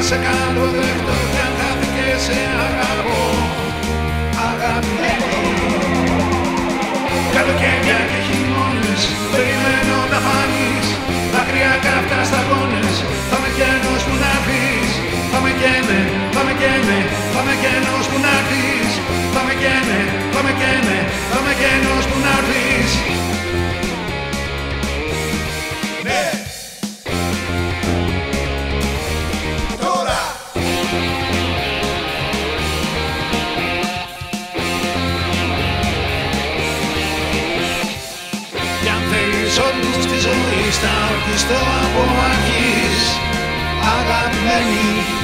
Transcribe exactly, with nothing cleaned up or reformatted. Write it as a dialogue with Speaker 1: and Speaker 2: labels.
Speaker 1: σε καλοδεχτώ κι αν χάθηκε σε αγαπώ, αγαπημένη. Καλοκαίρια και χειμώνες, περιμένω να φανείς, δάκρυα καυτά σταγόνες, θα με καίνος που να πεις. Θα με καίνε, θα με καίνε, θα με καίνος που να πεις. Θα με καίνε, θα με καίνε, θα με καίνος που να πεις. Ναι! Τώρα! Κι αν θέλεις όλους στη ζωή στα ορκιστώ από αρχής, αγαπημένη.